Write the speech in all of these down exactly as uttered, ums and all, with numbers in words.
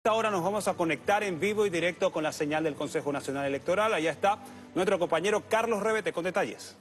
Ahora nos vamos a conectar en vivo y directo con la señal del Consejo Nacional Electoral. Allá está nuestro compañero Carlos Revete con detalles.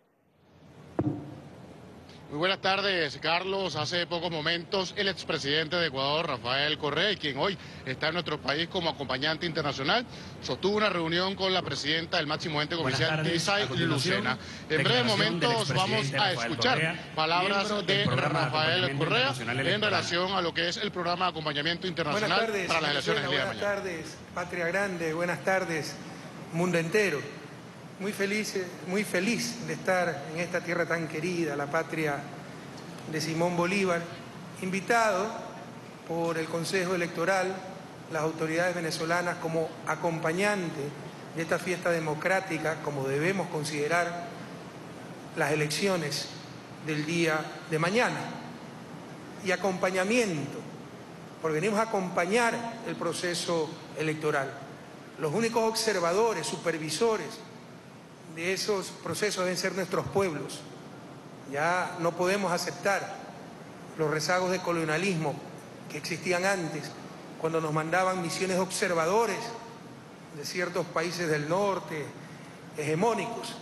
Muy buenas tardes, Carlos. Hace pocos momentos el expresidente de Ecuador, Rafael Correa, quien hoy está en nuestro país como acompañante internacional, sostuvo una reunión con la presidenta del máximo ente oficial, Tibisay Lucena. En breves momentos vamos a escuchar Correa, palabras de Rafael Correa en relación a lo que es el programa de acompañamiento internacional tardes, para las elecciones del día de mañana. Buenas tardes, Patria Grande, buenas tardes, mundo entero. Muy feliz, muy feliz de estar en esta tierra tan querida, la patria de Simón Bolívar, invitado por el Consejo Electoral, las autoridades venezolanas como acompañante de esta fiesta democrática, como debemos considerar las elecciones del día de mañana. Y acompañamiento, porque venimos a acompañar el proceso electoral. Los únicos observadores, supervisores de esos procesos deben ser nuestros pueblos. Ya no podemos aceptar los rezagos de colonialismo que existían antes, cuando nos mandaban misiones de observadores de ciertos países del norte, hegemónicos.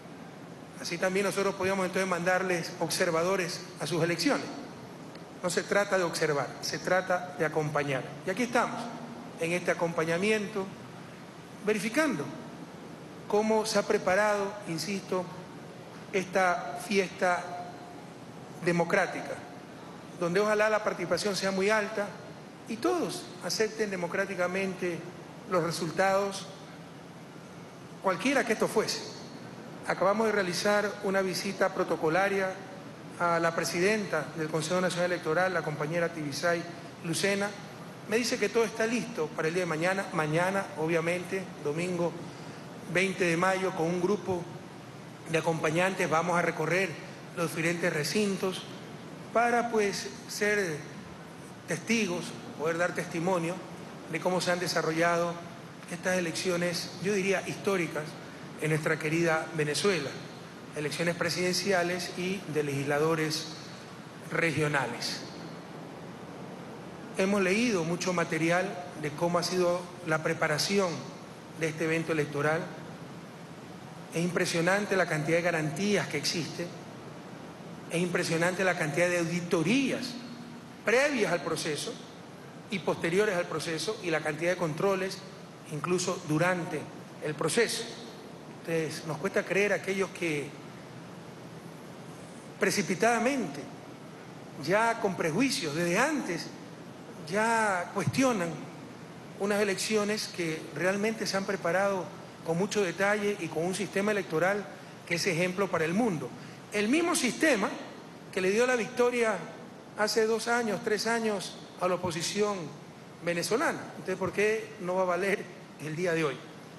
Así también nosotros podíamos entonces mandarles observadores a sus elecciones. No se trata de observar, se trata de acompañar. Y aquí estamos, en este acompañamiento, verificando cómo se ha preparado, insisto, esta fiesta democrática, donde ojalá la participación sea muy alta y todos acepten democráticamente los resultados, cualquiera que esto fuese. Acabamos de realizar una visita protocolaria a la presidenta del Consejo Nacional Electoral, la compañera Tibisay Lucena. Me dice que todo está listo para el día de mañana. Mañana, obviamente, domingo veinte de mayo, con un grupo de acompañantes vamos a recorrer los diferentes recintos para pues ser testigos, poder dar testimonio de cómo se han desarrollado estas elecciones, yo diría históricas, en nuestra querida Venezuela, elecciones presidenciales y de legisladores regionales. Hemos leído mucho material de cómo ha sido la preparación de este evento electoral. Es impresionante la cantidad de garantías que existe, es impresionante la cantidad de auditorías previas al proceso y posteriores al proceso y la cantidad de controles incluso durante el proceso. Entonces, nos cuesta creer aquellos que precipitadamente, ya con prejuicios, desde antes, ya cuestionan unas elecciones que realmente se han preparado con mucho detalle y con un sistema electoral que es ejemplo para el mundo. El mismo sistema que le dio la victoria hace dos años, tres años a la oposición venezolana. Entonces, ¿por qué no va a valer el día de hoy?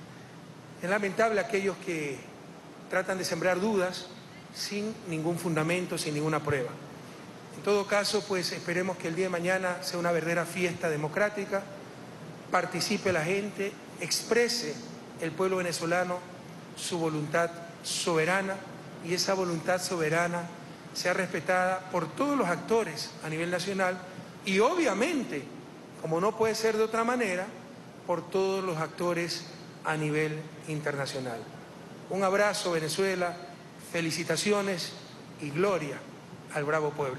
Es lamentable aquellos que tratan de sembrar dudas sin ningún fundamento, sin ninguna prueba. En todo caso, pues esperemos que el día de mañana sea una verdadera fiesta democrática, participe la gente, exprese el pueblo venezolano su voluntad soberana y esa voluntad soberana sea respetada por todos los actores a nivel nacional y obviamente, como no puede ser de otra manera, por todos los actores a nivel internacional. Un abrazo, Venezuela, felicitaciones y gloria al bravo pueblo.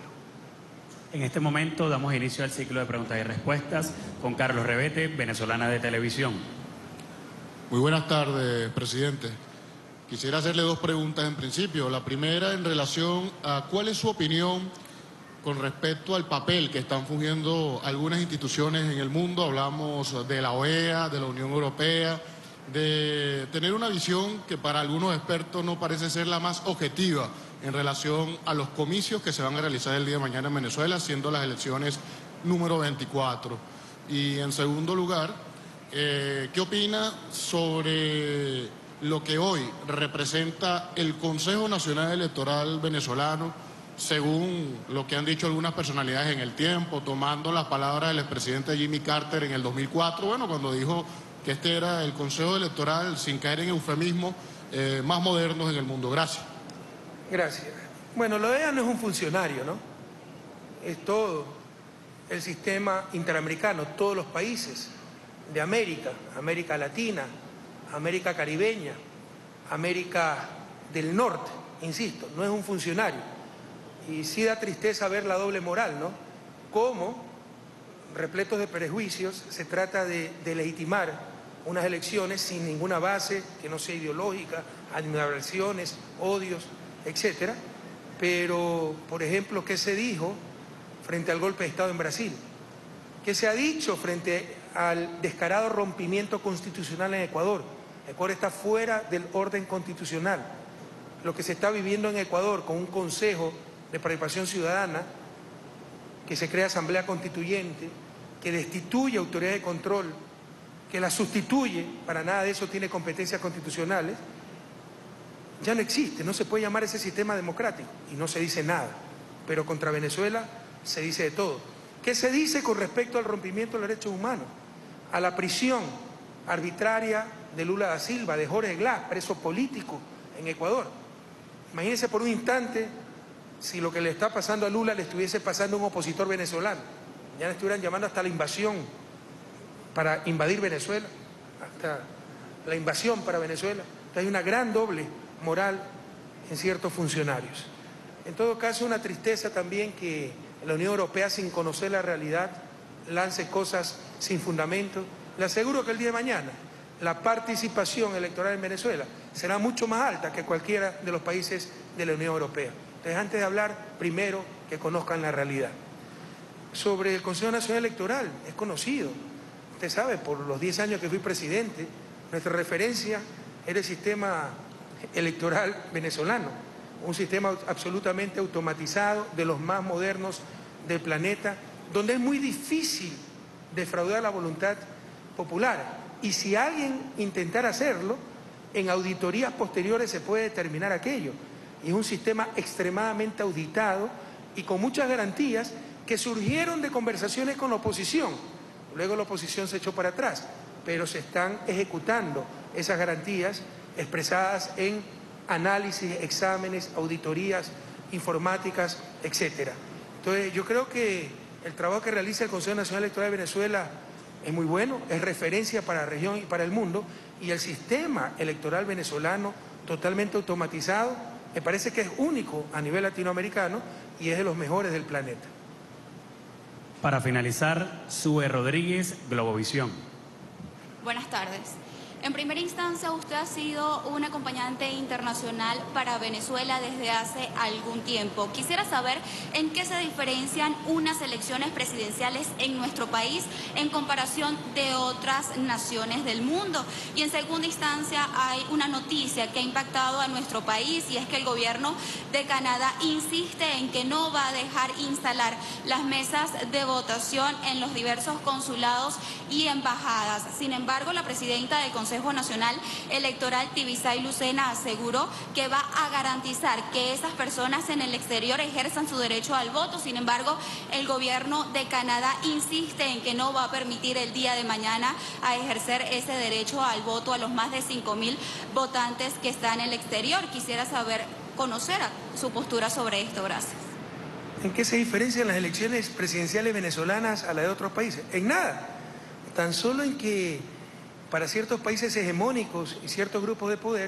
En este momento damos inicio al ciclo de preguntas y respuestas con Carlos Revete, Venezolana de Televisión. Muy buenas tardes, presidente. Quisiera hacerle dos preguntas en principio. La primera en relación a cuál es su opinión con respecto al papel que están fungiendo algunas instituciones en el mundo. Hablamos de la O E A, de la Unión Europea, de tener una visión que para algunos expertos no parece ser la más objetiva en relación a los comicios que se van a realizar el día de mañana en Venezuela, siendo las elecciones número veinticuatro. Y en segundo lugar, eh, ¿qué opina sobre lo que hoy representa el Consejo Nacional Electoral venezolano, según lo que han dicho algunas personalidades en el tiempo, tomando las palabras del expresidente Jimmy Carter en el dos mil cuatro, bueno, cuando dijo que este era el Consejo Electoral, sin caer en eufemismo, eh, más modernos en el mundo? Gracias. Gracias. Bueno, la O E A no es un funcionario, ¿no? Es todo el sistema interamericano, todos los países de América, América Latina, América Caribeña, América del Norte, insisto, no es un funcionario. Y sí da tristeza ver la doble moral, ¿no? Cómo, repletos de prejuicios, se trata de, de legitimar unas elecciones sin ninguna base, que no sea ideológica, animadversiones, odios, etcétera. Pero, por ejemplo, ¿qué se dijo frente al golpe de Estado en Brasil? ¿Qué se ha dicho frente al descarado rompimiento constitucional en Ecuador? Ecuador está fuera del orden constitucional. Lo que se está viviendo en Ecuador con un Consejo de Participación Ciudadana, que se crea Asamblea Constituyente, que destituye autoridad de control, que la sustituye, para nada de eso tiene competencias constitucionales, ya no existe, no se puede llamar ese sistema democrático y no se dice nada. Pero contra Venezuela se dice de todo. ¿Qué se dice con respecto al rompimiento de los derechos humanos? A la prisión arbitraria de Lula da Silva, de Jorge Glass, preso político en Ecuador. Imagínense por un instante si lo que le está pasando a Lula le estuviese pasando a un opositor venezolano. Ya le estuvieran llamando hasta la invasión para invadir Venezuela, hasta la invasión para Venezuela. Entonces hay una gran doble moral en ciertos funcionarios. En todo caso, una tristeza también que la Unión Europea, sin conocer la realidad, lance cosas sin fundamento. Le aseguro que el día de mañana la participación electoral en Venezuela será mucho más alta que cualquiera de los países de la Unión Europea. Entonces, antes de hablar, primero que conozcan la realidad. Sobre el Consejo Nacional Electoral, es conocido. Usted sabe, por los diez años que fui presidente, nuestra referencia era el sistema electoral venezolano, un sistema absolutamente automatizado, de los más modernos del planeta, donde es muy difícil defraudar la voluntad popular. Y si alguien intentara hacerlo, en auditorías posteriores se puede determinar aquello. Y es un sistema extremadamente auditado y con muchas garantías que surgieron de conversaciones con la oposición. Luego la oposición se echó para atrás, pero se están ejecutando esas garantías expresadas en análisis, exámenes, auditorías informáticas, etcétera. Entonces, yo creo que el trabajo que realiza el Consejo Nacional Electoral de Venezuela es muy bueno, es referencia para la región y para el mundo, y el sistema electoral venezolano totalmente automatizado me parece que es único a nivel latinoamericano y es de los mejores del planeta. Para finalizar, Sue Rodríguez, Globovisión. Buenas tardes. En primera instancia, usted ha sido un acompañante internacional para Venezuela desde hace algún tiempo. Quisiera saber en qué se diferencian unas elecciones presidenciales en nuestro país en comparación de otras naciones del mundo. Y en segunda instancia, hay una noticia que ha impactado a nuestro país y es que el gobierno de Canadá insiste en que no va a dejar instalar las mesas de votación en los diversos consulados y embajadas. Sin embargo, la presidenta del Consejo Nacional Electoral, Tibisay Lucena, aseguró que va a garantizar que esas personas en el exterior ejerzan su derecho al voto. Sin embargo, el gobierno de Canadá insiste en que no va a permitir el día de mañana a ejercer ese derecho al voto a los más de cinco mil votantes que están en el exterior. Quisiera saber, conocer su postura sobre esto. Gracias. ¿En qué se diferencian las elecciones presidenciales venezolanas a las de otros países? En nada. Tan solo en que para ciertos países hegemónicos y ciertos grupos de poder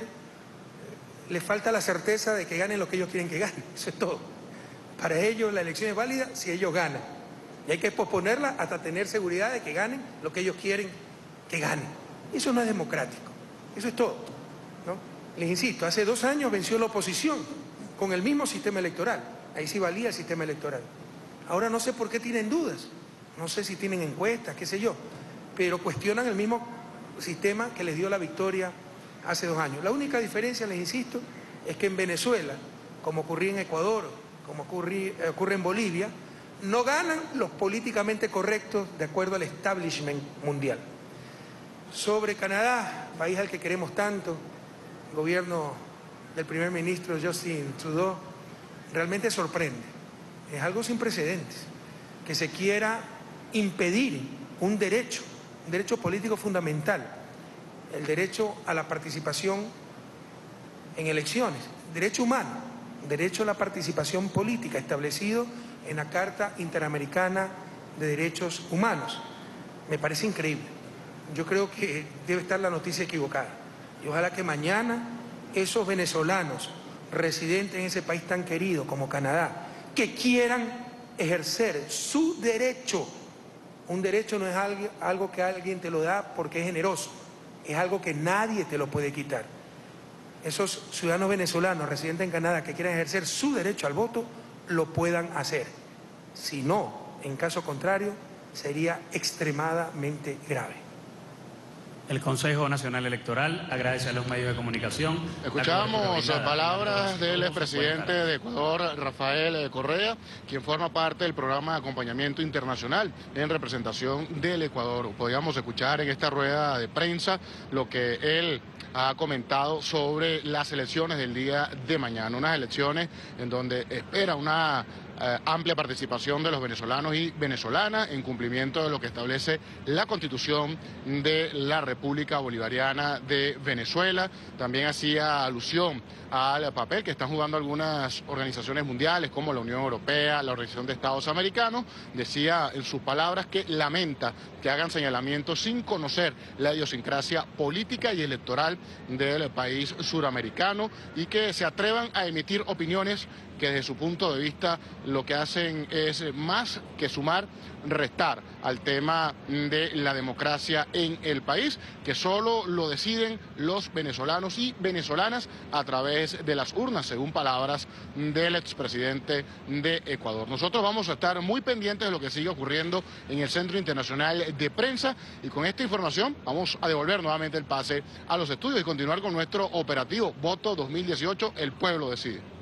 les falta la certeza de que ganen lo que ellos quieren que ganen. Eso es todo. Para ellos la elección es válida si ellos ganan. Y hay que posponerla hasta tener seguridad de que ganen lo que ellos quieren que ganen. Eso no es democrático. Eso es todo, ¿no? Les insisto, hace dos años venció la oposición con el mismo sistema electoral. Ahí sí valía el sistema electoral. Ahora no sé por qué tienen dudas. No sé si tienen encuestas, qué sé yo. Pero cuestionan el mismo sistema que les dio la victoria hace dos años. La única diferencia, les insisto, es que en Venezuela, como ocurría en Ecuador, como ocurrí, eh, ocurre en Bolivia, no ganan los políticamente correctos de acuerdo al establishment mundial. Sobre Canadá, país al que queremos tanto, el gobierno del primer ministro Justin Trudeau, realmente sorprende. Es algo sin precedentes, que se quiera impedir un derecho, un derecho político fundamental, el derecho a la participación en elecciones, derecho humano, derecho a la participación política establecido en la Carta Interamericana de derechos humanos. Me parece increíble. Yo creo que debe estar la noticia equivocada. Y ojalá que mañana esos venezolanos residentes en ese país tan querido como Canadá, que quieran ejercer su derecho. Un derecho no es algo, algo que alguien te lo da porque es generoso, es algo que nadie te lo puede quitar. Esos ciudadanos venezolanos residentes en Canadá que quieran ejercer su derecho al voto, lo puedan hacer. Si no, en caso contrario, sería extremadamente grave. El Consejo Nacional Electoral agradece a los medios de comunicación. Escuchamos palabras del expresidente de Ecuador, Rafael Correa, quien forma parte del programa de acompañamiento internacional en representación del Ecuador. Podríamos escuchar en esta rueda de prensa lo que él ha comentado sobre las elecciones del día de mañana, unas elecciones en donde espera una eh, amplia participación de los venezolanos y venezolanas en cumplimiento de lo que establece la Constitución de la República Bolivariana de Venezuela. También hacía alusión al papel que están jugando algunas organizaciones mundiales como la Unión Europea, la Organización de Estados Americanos. Decía en sus palabras que lamenta que hagan señalamientos sin conocer la idiosincrasia política y electoral del país suramericano y que se atrevan a emitir opiniones que desde su punto de vista lo que hacen es más que sumar, restar al tema de la democracia en el país, que solo lo deciden los venezolanos y venezolanas a través de las urnas, según palabras del expresidente de Ecuador. Nosotros vamos a estar muy pendientes de lo que sigue ocurriendo en el Centro Internacional de Prensa y con esta información vamos a devolver nuevamente el pase a los estudios y continuar con nuestro operativo Voto dos mil dieciocho, el pueblo decide.